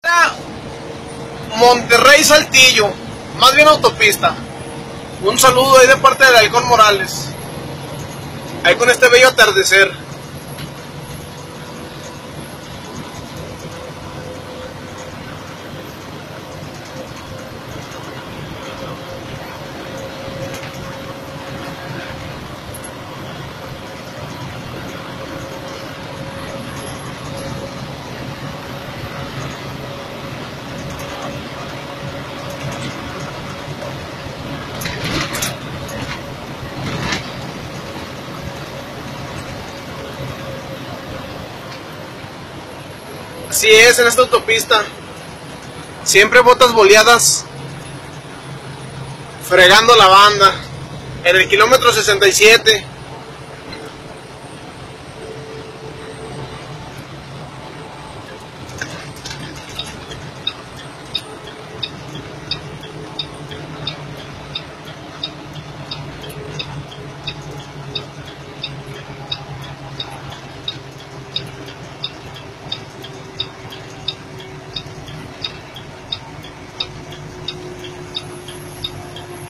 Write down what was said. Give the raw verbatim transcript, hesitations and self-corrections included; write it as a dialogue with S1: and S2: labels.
S1: Monterrey Saltillo, más bien autopista. Un saludo ahí de parte del Halcón Morales, ahí con este bello atardecer. Así es, en esta autopista siempre botas boleadas, fregando la banda. En el kilómetro sesenta y siete,